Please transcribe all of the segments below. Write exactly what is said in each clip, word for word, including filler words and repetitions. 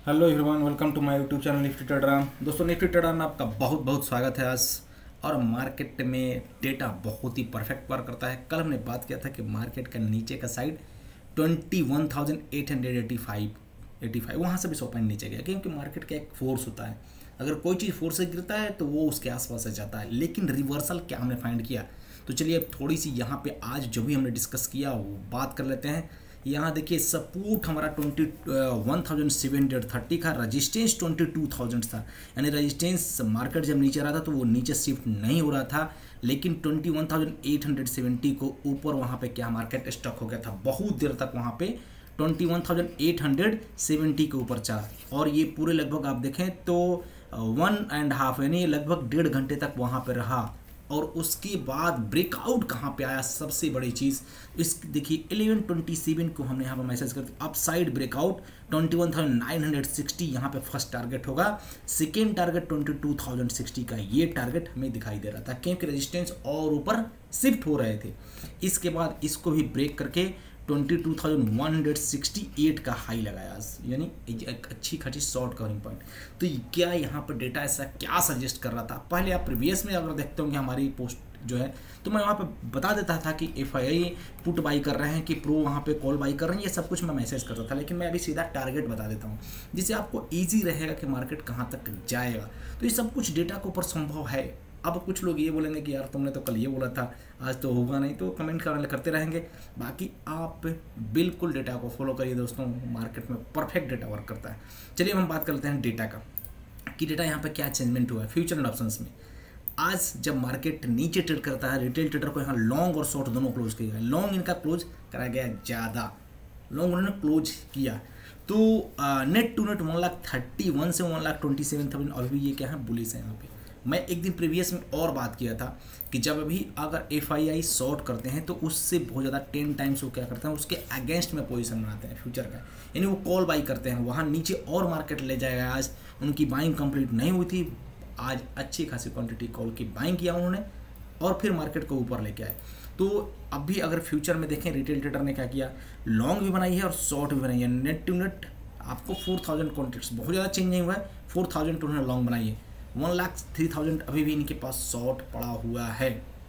Hello everyone, welcome to my YouTube channel Nifty Trader. दोस्तों, Nifty Trader में आपका बहुत बहुत स्वागत है आज। और मार्केट में डेटा बहुत ही परफेक्ट वर्क करता है। कल हमने बात किया था कि मार्केट का नीचे का side twenty one thousand eight hundred eighty five eighty five वहाँ से भी सौ पॉइंट नीचे गया, क्योंकि मार्केट का एक फोर्स होता है। अगर कोई चीज़ फोर्स से गिरता है तो वो उसके आसपास से जाता है, लेकिन रिवर्सल क्या हमने फाइंड किया। तो चलिए अब थोड़ी सी यहाँ पे आज जो भी हमने डिस्कस किया वो बात कर लेते हैं। यहाँ देखिए, सपोर्ट हमारा twenty one thousand seven hundred thirty का, रजिस्टेंस ट्वेंटी टू थाउजेंड था। यानी रजिस्टेंस मार्केट जब नीचे रहा था तो वो नीचे शिफ्ट नहीं हो रहा था, लेकिन twenty one thousand eight hundred seventy को ऊपर वहाँ पे क्या मार्केट स्टक हो गया था। बहुत देर तक वहाँ पे twenty one thousand eight hundred seventy के ऊपर चला, और ये पूरे लगभग आप देखें तो वन एंड हाफ यानी लगभग डेढ़ घंटे तक वहाँ पे रहा। और उसके बाद ब्रेकआउट कहाँ पे आया, सबसे बड़ी चीज़ इस देखिए इलेवन ट्वेंटी सेवन को हमने यहाँ पर मैसेज कर दिया upside breakout twenty one thousand nine hundred sixty यहाँ पे फर्स्ट टारगेट होगा। Second target twenty two thousand sixty का ये टारगेट हमें दिखाई दे रहा था, क्योंकि रेजिस्टेंस और ऊपर शिफ्ट हो रहे थे। इसके बाद इसको भी ब्रेक करके twenty two thousand one hundred sixty eight का हाई लगाया, यानी एक अच्छी खासी शॉर्ट कवरिंग पॉइंट। तो क्या यहाँ पर डेटा ऐसा क्या सजेस्ट कर रहा था। पहले आप प्रीवियस में अगर देखते होंगे हमारी पोस्ट जो है, तो मैं वहाँ पे बता देता था कि F I I put buy कर रहे हैं कि प्रो वहाँ पे कॉल बाई कर रहे हैं, ये सब कुछ मैं मैसेज करता था। लेकिन मैं अभी सीधा टारगेट बता देता हूँ, जिससे आपको ईजी रहेगा कि मार्केट कहाँ तक जाएगा। तो ये सब कुछ डेटा के ऊपर संभव है। अब कुछ लोग ये बोलेंगे कि यार तुमने तो कल ये बोला था, आज तो होगा नहीं, तो कमेंट करने करते रहेंगे। बाकी आप बिल्कुल डेटा को फॉलो करिए दोस्तों, मार्केट में परफेक्ट डेटा वर्क करता है। चलिए हम बात कर लेते हैं डेटा का, कि डेटा यहाँ पे क्या चेंजमेंट हुआ है फ्यूचर एंड ऑप्शंस में। आज जब मार्केट नीचे ट्रेड करता है, रिटेल ट्रेडर को यहाँ लॉन्ग और शॉर्ट दोनों क्लोज किया गया। लॉन्ग इनका क्लोज करा गया ज़्यादा, लॉन्ग उन्होंने क्लोज किया। तो net to net one lakh thirty one से one lakh twenty seven thousand अभी भी ये क्या है, बुलिश है यहाँ पे। मैं एक दिन प्रीवियस में और बात किया था कि जब अभी अगर एफ आई आई शॉर्ट करते हैं तो उससे बहुत ज़्यादा टेन टाइम्स वो क्या करते हैं, उसके अगेंस्ट में पोजीशन बनाते हैं फ्यूचर का, यानी वो कॉल बाई करते हैं, वहाँ नीचे और मार्केट ले जाएगा। आज उनकी बाइंग कंप्लीट नहीं हुई थी, आज अच्छी खासी क्वांटिटी कॉल की बाइंग किया उन्होंने और फिर मार्केट को ऊपर लेके आए। तो अभी अगर फ्यूचर में देखें, रिटेल ट्रेडर ने क्या किया, लॉन्ग भी बनाई है और शॉर्ट भी बनाई है। नेट टू नेट आपको फोर थाउजेंड कॉन्ट्रैक्ट्स, बहुत ज़्यादा चेंज नहीं हुआ है, four thousand two hundred long बनाई है। वन लाख थ्री थाउजेंड अभी भी इनके पास शॉर्ट पड़ा हुआ है।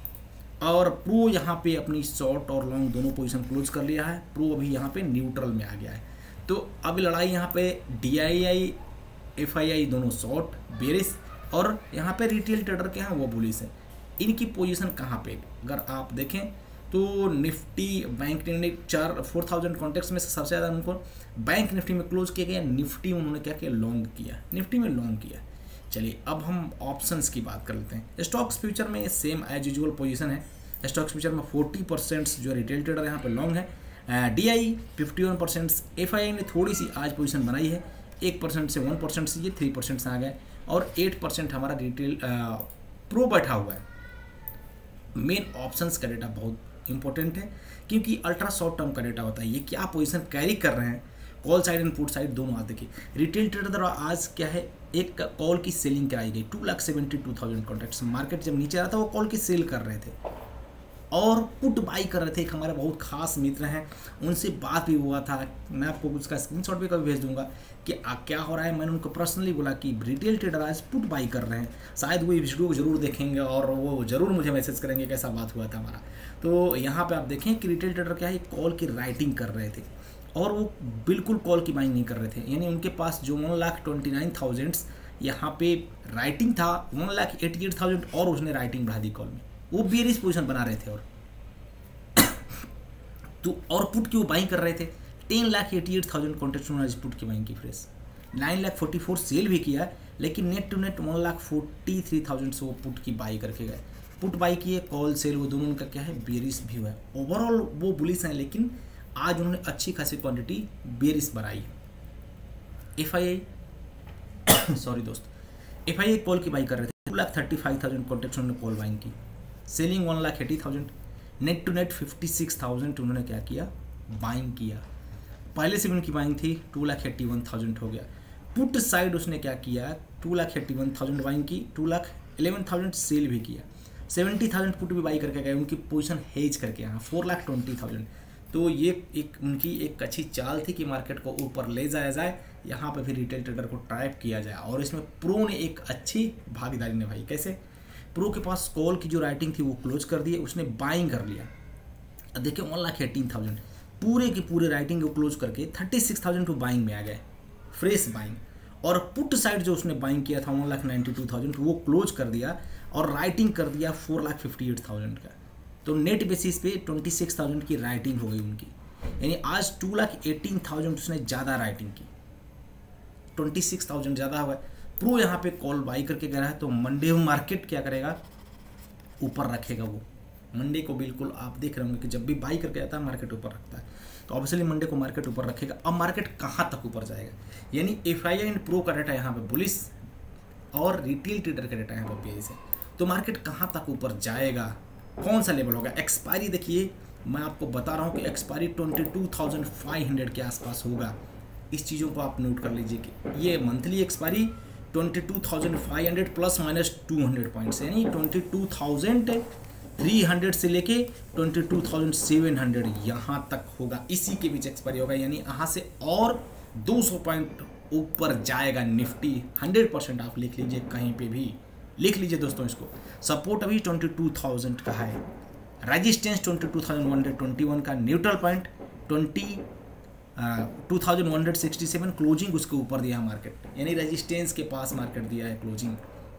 और प्रो यहाँ पे अपनी शॉर्ट और लॉन्ग दोनों पोजीशन क्लोज कर लिया है। प्रो अभी यहाँ पे न्यूट्रल में आ गया है। तो अब लड़ाई यहाँ पे D I I F I आई दोनों शॉर्ट बेरिस, और यहाँ पे रिटेल ट्रेडर के हैं वो बुलिश है। इनकी पोजीशन कहाँ पे अगर आप देखें तो निफ्टी बैंक निफ्टी चार फोर थाउजेंड कॉन्टेक्ट्स में से सबसे ज़्यादा उनको बैंक निफ्टी में क्लोज किया गया। निफ्टी में उन्होंने क्या किया, लॉन्ग किया, निफ्टी में लॉन्ग किया। चलिए अब हम ऑप्शंस की बात कर लेते हैं। स्टॉक्स फ्यूचर में सेम एज यूजुअल पोजीशन है। स्टॉक्स फ्यूचर में फोर्टी परसेंट जो रिटेल ट्रेडर यहाँ पे लॉन्ग है, D I fifty one percent, F I I ने थोड़ी सी आज पोजीशन बनाई है, एक परसेंट से वन परसेंट से ये थ्री परसेंट से आ गए, और एट परसेंट हमारा रिटेल प्रो बैठा हुआ है। मेन ऑप्शंस का डेटा बहुत इंपॉर्टेंट है, क्योंकि अल्ट्रा शॉर्ट टर्म का डेटा होता है। ये क्या पोजीशन कैरी कर रहे हैं, call side and put side दोनों। आज देखिए रिटेल ट्रेडर द्वारा आज क्या है, एक कॉल की सेलिंग कराई गई two lakh seventy two thousand contracts. Market जब नीचे आ रहा था वो कॉल की सेल कर रहे थे और पुट बाई कर रहे थे। एक हमारे बहुत खास मित्र हैं, उनसे बात भी हुआ था, मैं आपको उसका स्क्रीनशॉट भी कभी भेज दूंगा कि आ, क्या हो रहा है। मैंने उनको पर्सनली बोला कि रिटेल ट्रेडर आज पुट बाई कर रहे हैं, शायद वो वीडियो को जरूर देखेंगे और वो जरूर मुझे मैसेज करेंगे कैसा बात हुआ था हमारा। तो यहाँ पे आप देखें कि रिटेल ट्रेडर क्या है, कॉल की राइटिंग कर रहे थे और वो बिल्कुल कॉल की बाइंग नहीं कर रहे थे। यानी उनके पास जो one lakh twenty nine thousand यहाँ पे राइटिंग था, one lakh eighty eight thousand और उसने राइटिंग बढ़ा दी कॉल में, वो बेरिश पोजीशन बना रहे थे। और तो और पुट की वो बाइंग कर रहे थे। Ten lakh eighty eight thousand contract उन्होंने पुट की बाइंग की fresh, nine lakh forty four sell भी किया, लेकिन net to net one lakh forty three thousand से वो पुट की बाई करके गए। पुट बाई किए, कॉल सेल, वो दोनों उनका क्या है, बेरिश भी हुआ है। ओवरऑल वो बुलिश हैं, लेकिन आज उन्होंने अच्छी खासी क्वांटिटी बेरिश बनाई। एफ आई आई सॉरी दोस्त, एफ आई आई कॉल की बाई कर रहे थे, two lakh thirty five thousand contracts उन्होंने कॉल बाइंग की, selling one lakh eighty thousand, net to net fifty six thousand उन्होंने क्या किया, बाइंग किया। पहले से उनकी बाइंग थी two lakh eighty one thousand हो गया। पुट साइड उसने क्या किया, two lakh eighty one thousand buying की, two lakh eleven thousand sell भी किया, सेवेंटी थाउजेंड पुट भी बाई करके गए, उनकी पोजीशन हेज करके यहाँ फोर लाख ट्वेंटी थाउजेंड। तो ये एक उनकी एक अच्छी चाल थी कि मार्केट को ऊपर ले जाया जाए, यहाँ पे फिर रिटेल ट्रेडर को ट्रैप किया जाए। और इसमें प्रो ने एक अच्छी भागीदारी निभाई। कैसे? प्रो के पास कॉल की जो राइटिंग थी वो क्लोज कर दिए, उसने बाइंग कर लिया। अब देखिए वन लाख एटीन थाउजेंड पूरे के पूरे राइटिंग को क्लोज करके thirty six thousand to buying में आ गए, फ्रेश बाइंग। और पुट साइड जो उसने बाइंग किया था one lakh ninety two thousand वो क्लोज कर दिया और राइटिंग कर दिया four lakh fifty eight thousand का। तो नेट बेसिस पे ट्वेंटी सिक्स थाउजेंड की राइटिंग हो गई उनकी, यानी आज टू लाख एटीन थाउजेंड उसने ज़्यादा राइटिंग की, ट्वेंटी सिक्स थाउजेंड ज़्यादा हुआ। प्रो यहाँ पे कॉल बाई करके गया है, तो मंडे मार्केट क्या करेगा? ऊपर रखेगा। वो मंडे को बिल्कुल आप देख रहे होंगे कि जब भी बाई करके जाता है मार्केट ऊपर रखता है, तो ऑब्वियसली मंडे को मार्केट ऊपर रखेगा। अब मार्केट कहाँ तक ऊपर जाएगा? यानी F I I and pro का डाटा यहाँ पे बुलिश और रिटेल ट्रेडर का डाटा यहाँ पे बेस है। तो मार्केट कहाँ तक ऊपर जाएगा, कौन सा लेवल होगा? एक्सपायरी देखिए, मैं आपको बता रहा हूँ कि expiry twenty two thousand five hundred के आसपास होगा। इस चीज़ों को आप नोट कर लीजिए कि ये monthly expiry twenty two thousand five hundred plus minus two hundred points, यानी twenty two thousand three hundred से लेके twenty two thousand seven hundred यहाँ तक होगा। इसी के बीच एक्सपायरी होगा, यानी यहाँ से और दो सौ पॉइंट ऊपर जाएगा निफ्टी। हंड्रेड परसेंट आप लिख लीजिए, कहीं पे भी लिख लीजिए दोस्तों इसको। सपोर्ट अभी ट्वेंटी टू थाउजेंड का है, resistance twenty two thousand one hundred twenty one का, neutral point twenty two thousand one hundred sixty seven, closing उसके ऊपर दिया मार्केट, यानी रेजिस्टेंस के पास मार्केट दिया है closing.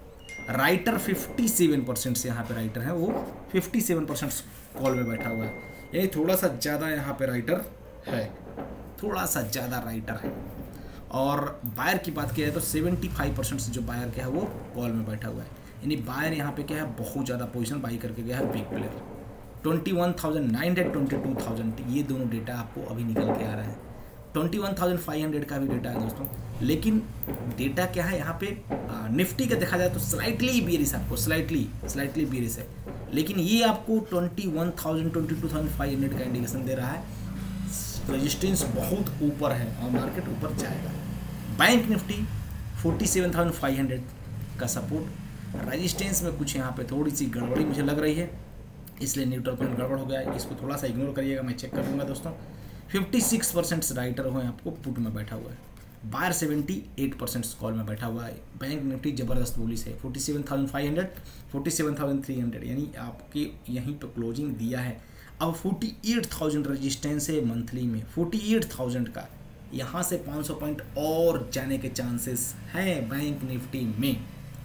Writer fifty seven percent से यहाँ पे राइटर है, वो फिफ्टी सेवन परसेंट कॉल में बैठा हुआ है, यानी थोड़ा सा ज़्यादा यहाँ पे राइटर है, थोड़ा सा ज़्यादा राइटर है। और बायर की बात की जाए तो सेवेंटी फाइव परसेंट से जो बायर क्या है वो कॉल में बैठा हुआ है, यानी बायर यहाँ पे क्या है बहुत ज़्यादा पोजीशन बाई करके गया है big player. Twenty one thousand nine hundred twenty two thousand ये दोनों डेटा आपको अभी निकल के आ रहा है। Twenty one thousand five hundred का भी डेटा है दोस्तों, लेकिन डेटा क्या है यहाँ पे निफ्टी का देखा जाए तो स्लाइटली बियरिश, आपको स्लाइटली स्लाइटली बियरिश है, लेकिन ये आपको twenty one thousand twenty two thousand five hundred का इंडिकेशन दे रहा है। रेजिस्टेंस बहुत ऊपर है और मार्केट ऊपर जाएगा। Bank Nifty forty seven thousand five hundred का सपोर्ट, रेजिस्टेंस में कुछ यहाँ पे थोड़ी सी गड़बड़ी मुझे लग रही है, इसलिए न्यूट्रल पॉइंट गड़बड़ हो गया है, इसको थोड़ा सा इग्नोर करिएगा, मैं चेक कर लूँगा दोस्तों। फिफ्टी सिक्स परसेंट राइटर हुए आपको पुट में बैठा हुआ है, buyer seventy eight percent call में बैठा हुआ है। बैंक निफ्टी ज़बरदस्त बुलिश है, forty seven thousand five hundred forty seven thousand three hundred, यानी आपके यहीं पर क्लोजिंग दिया है। अब फोर्टी एट थाउजेंड रजिस्टेंस है मंथली में, फोर्टी एट थाउजेंड का, यहाँ से पाँच सौ पॉइंट और जाने के चांसेस हैं बैंक निफ्टी में।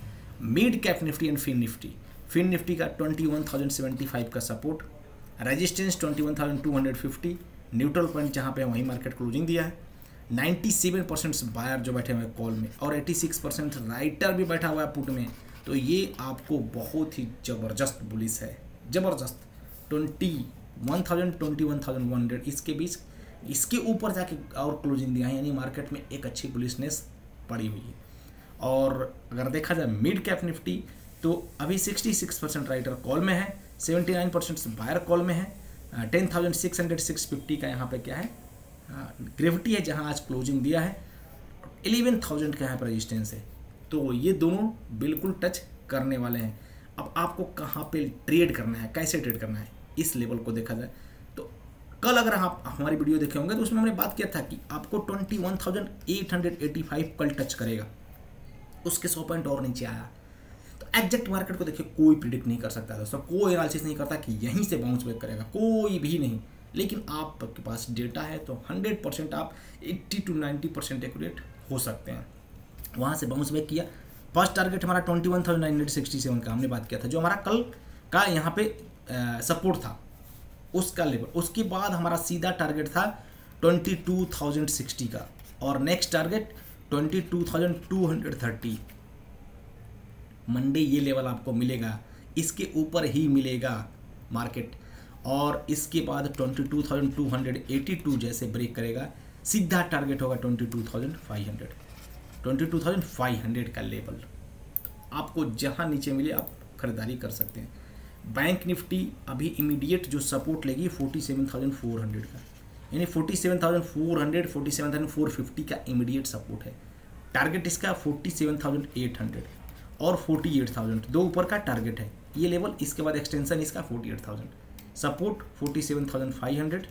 Mid cap Nifty and fin Nifty, fin Nifty का twenty one thousand seventy five का support, resistance twenty one thousand two hundred fifty, neutral point जहाँ पे वहीं मार्केट क्लोजिंग दिया है। नाइन्टी सेवन परसेंट बायर जो बैठे हुए हैं कॉल में और एटी सिक्स परसेंट राइटर भी बैठा हुआ है पुट में, तो ये आपको बहुत ही ज़बरदस्त बुलिश है, ज़बरदस्त। Twenty one thousand twenty one thousand one hundred इसके बीच, इसके ऊपर जाके और क्लोजिंग दिया है, यानी मार्केट में एक अच्छी बुलिशनेस पड़ी हुई है। और अगर देखा जाए मिड कैप निफ्टी तो अभी sixty six percent writer call में है, seventy nine percent buyer call में है। Ten thousand six hundred six fifty का यहाँ पे क्या है ग्रेविटी है, जहाँ आज क्लोजिंग दिया है। इलेवन थाउजेंड का यहाँ पर रजिस्टेंस है, तो ये दोनों बिल्कुल टच करने वाले हैं। अब आपको कहाँ पे ट्रेड करना है, कैसे ट्रेड करना है, इस लेवल को देखा जाए तो कल अगर आप हमारी वीडियो देखे होंगे तो उसमें हमने बात किया था कि आपको twenty one thousand eight hundred eighty five कल टच करेगा, उसके सौ पॉइंट और नीचे आया। तो एग्जैक्ट मार्केट को देखिए कोई प्रिडिक्ट नहीं कर सकता दोस्तों, कोई एनालिसिस नहीं करता कि यहीं से बाउंस बैक करेगा, कोई भी नहीं। लेकिन आपके पास डेटा है तो हंड्रेड परसेंट आप eighty two ninety percent accurate हो सकते हैं। वहाँ से बाउंस बैक किया, फर्स्ट टारगेट हमारा twenty one thousand nine hundred sixty seven का हमने बात किया था, जो हमारा कल का यहाँ पे सपोर्ट था उसका लेवल। उसके बाद हमारा सीधा टारगेट था ट्वेंटी टू थाउजेंड सिक्सटी का, और next target twenty two thousand two hundred thirty. Monday ये लेवल आपको मिलेगा, इसके ऊपर ही मिलेगा मार्केट, और इसके बाद twenty two thousand two hundred eighty two जैसे ब्रेक करेगा, सीधा टारगेट होगा twenty two thousand five hundred, twenty two thousand five hundred का लेवल। आपको जहां नीचे मिले आप खरीदारी कर सकते हैं। बैंक निफ्टी अभी इमीडिएट जो सपोर्ट लेगी forty seven thousand four hundred का, यानी forty seven thousand four hundred forty seven thousand four fifty का इमीडिएट सपोर्ट है। टारगेट इसका forty seven thousand eight hundred और फोर्टी एट थाउजेंड, दो ऊपर का टारगेट है ये लेवल। इसके बाद एक्सटेंशन इसका forty eight thousand, support forty seven thousand five hundred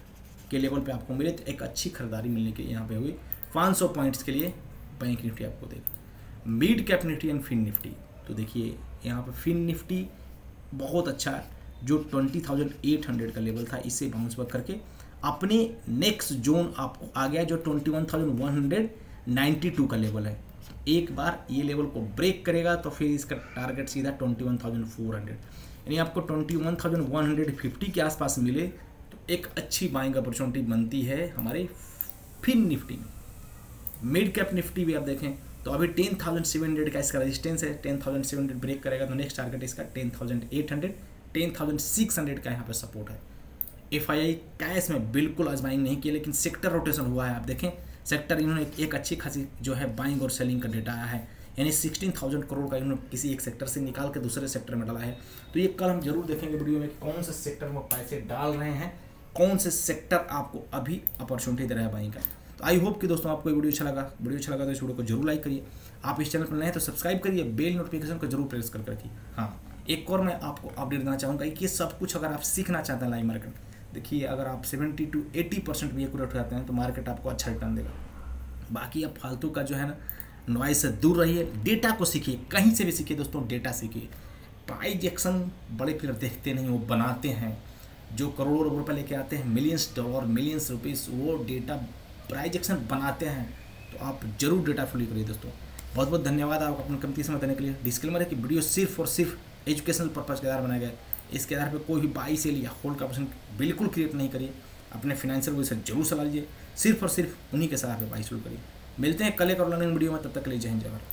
के लेवल पे आपको मिले तो एक अच्छी खरीदारी मिलने की यहाँ पे हुई। पाँच सौ पॉइंट्स के लिए बैंक निफ्टी आपको देगा। Mid cap Nifty and fin Nifty, तो देखिए यहाँ पे फिन निफ्टी बहुत अच्छा है, जो ट्वेंटी थाउजेंड एट हंड्रेड का लेवल था इससे बाउंस बैक करके अपने नेक्स्ट जोन आपको आ गया, जो twenty one thousand one hundred ninety two का लेवल है। एक बार ये लेवल को ब्रेक करेगा तो फिर इसका टारगेट सीधा twenty one thousand four hundred, यानी आपको twenty one thousand one hundred fifty के आसपास मिले तो एक अच्छी बाइंग अपॉर्चुनिटी बनती है हमारे फिन निफ्टी में। मिड कैप निफ्टी भी आप देखें तो अभी टेन थाउजेंड सेवन हंड्रेड का इसका रेजिस्टेंस है, ten thousand seven hundred break करेगा तो नेक्स्ट टारगेट इसका ten thousand eight hundred, ten thousand six hundred का यहाँ पे सपोर्ट है। एफ आई आई कैश में बिल्कुल आज बाइंग नहीं किया, लेकिन सेक्टर रोटेशन हुआ है। आप देखें सेक्टर इन्होंने एक अच्छी खासी जो है बाइंग और सेलिंग का डेटा आया है, यानी सिक्सटीन थाउजेंड करोड़ का इन्होंने किसी एक सेक्टर से निकाल के दूसरे सेक्टर में डाला है। तो ये कल हम जरूर देखेंगे वीडियो में कि कौन से सेक्टर में पैसे डाल रहे हैं, कौन से सेक्टर आपको अभी अपॉर्चुनिटी दे रहा है बाइंग का। तो आई होप कि दोस्तों आपको ये वीडियो अच्छा लगा। वीडियो अच्छा लगा तो इस वीडियो को जरूर लाइक करिए। आप इस चैनल पर नए हैं तो सब्सक्राइब करिए, बेल नोटिफिकेशन को जरूर प्रेस कर रखिए। हाँ, एक और मैं आपको अपडेट देना चाहूँगा कि ये सब कुछ अगर आप सीखना चाहते हैं लाइव मार्केट, देखिए अगर आप सेवेंटी टू एटी परसेंट भी एक्यूरेट हो जाते हैं तो मार्केट आपको अच्छा रिटर्न देगा। बाकी आप फालतू का जो है ना नॉइज से दूर रहिए, डेटा को सीखिए, कहीं से भी सीखिए दोस्तों, डेटा सीखिए। प्राइज एक्शन बड़े प्लेयर देखते नहीं, वो बनाते हैं। जो करोड़ों रुपये लेके आते हैं, मिलियंस डॉलर मिलियंस रुपीस, वो डेटा प्राइज एक्शन बनाते हैं। तो आप जरूर डेटा फॉलो करिए दोस्तों। बहुत बहुत धन्यवाद आप अपना कीमती समय देने के लिए। डिस्क्लेमर है कि वीडियो सिर्फ और सिर्फ एजुकेशनल पर्पज़ के आधार बनाया गया है। इसके आधार पर कोई भी बाई सेल या होल्ड का ऑप्शन बिल्कुल क्रिएट नहीं करिए। अपने फाइनेंशियल गोल से जरूर सलाह लीजिए, सिर्फ और सिर्फ उन्हीं के आधार पर बाई शुरू करिए। मिलते हैं कल एक और लर्निंग वीडियो में, तब तक के लिए जय हिंद जय भारत।